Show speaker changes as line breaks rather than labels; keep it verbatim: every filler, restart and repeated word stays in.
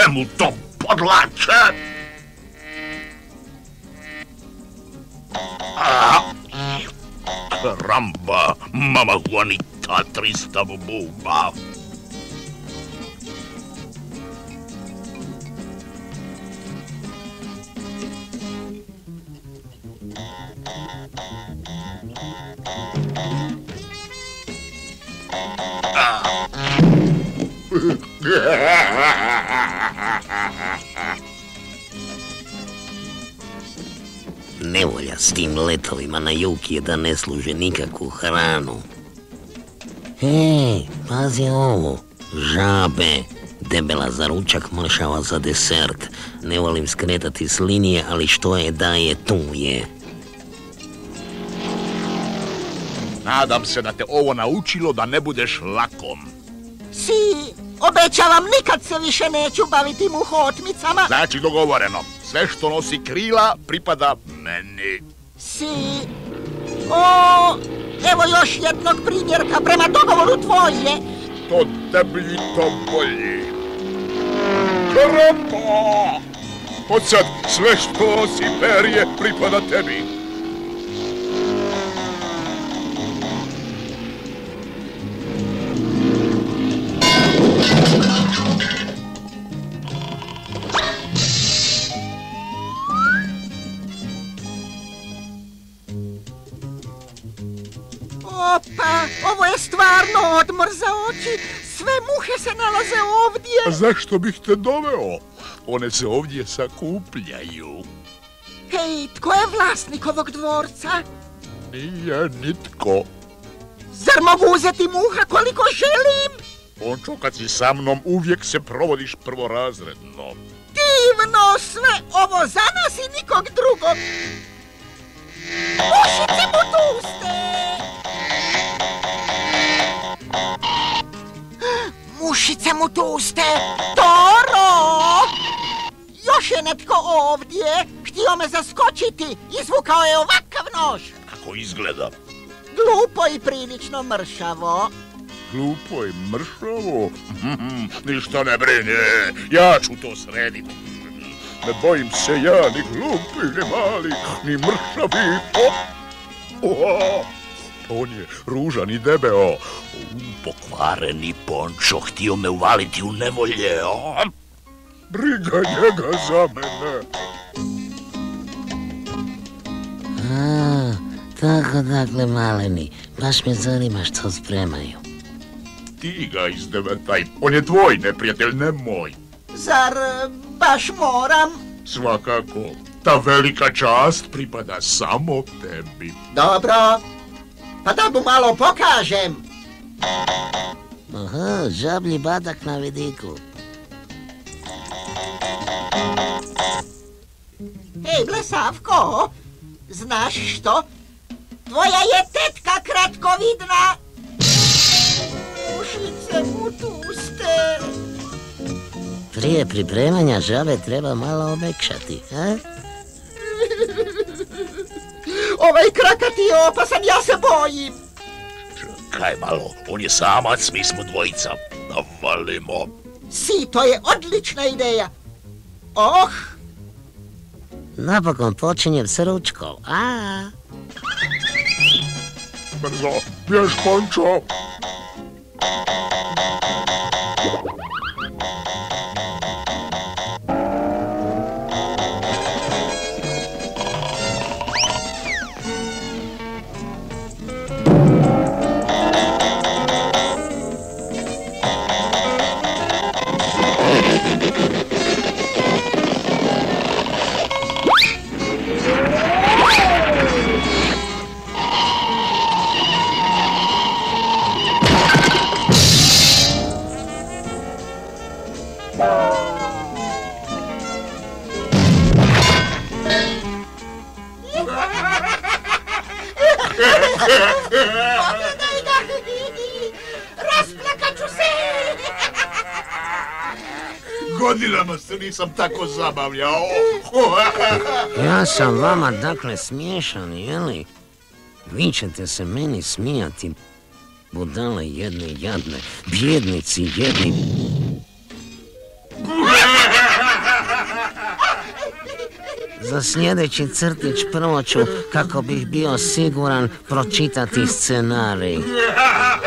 čemu to podlače? Karamba, mama Juanita trista buba.
Nevolja s tim letovima na jug je da ne služe nikakvu hranu. Hej, pazi ovo. Žabe. Debela za ručak, mršava za desert. Ne volim skretati s linije, ali što je da je, tu je.
Nadam se da te ovo naučilo da ne budeš lakom.
Si, obećavam, nikad se više neću baviti muhotmicama.
Znači dogovoreno. Sve što nosi krila pripada meni.
Si, o, evo još jednog primjerka prema dogovoru tvoje.
To deblji, to bolji. Karamba! Od sad sve što nosi perje pripada tebi.
Opa, ovo je stvarno odmor za oči. Sve muhe se nalaze ovdje.
A zašto bih te doveo? One se ovdje sakupljaju.
Hej, tko je vlasnik ovog dvorca?
Nije nitko.
Zar mogu uzeti muha koliko želim?
Pončo, kad si sa mnom, uvijek se provodiš prvorazredno.
Divno sve ovo za nas i nikog drugog. Mušice mu tuste! Mušice mu tuste! Toro! Još je netko ovdje. Htio me zaskočiti. Izvukao je ovakav nož.
Kako izgleda?
Glupo i prilično mršavo.
Glupo i mršavo? Ništa ne brini, ja ću to srediti. Ne bojim se ja ni glupi, ni mali, ni mršavi. O! O! On je ružan i debeo. Pokvareni Pončo, htio me uvaliti u nevolje. O! Briga njega za mene.
A, tako dakle, maleni. Baš me zanima što spremaju.
Ti ga izdevetaj. On je tvoj neprijatelj, ne moj.
Zar baš moram?
Svakako. Ta velika čast pripada samo tebi.
Dobro. Pa da mu malo pokažem.
Aha, žablji badak na vidiku.
Ej, Blesavko, znaš što? Tvoja je tetka kratkovidna. Mušice mu tuste.
Prije pripremanja žabe treba malo omekšati, a?
Ovaj krakat je opasan, ja se bojim.
Čekaj malo, on je samac, mi smo dvojica. Navalimo.
Si, to je odlična ideja. Oh!
Napokon počinjem s ručkom, a?
Brzo, bjež, Pončo.
Pogledaj ga! Rasplakat ću se!
Godinama se nisam tako zabavljao.
Ja sam vama dakle smiješan, jeli? Vi ćete se meni smijati. Budale jedne jadne, bjednici jedni. Za sljedeći crtić prvo ću, kako bih bio siguran, pročitati scenarij.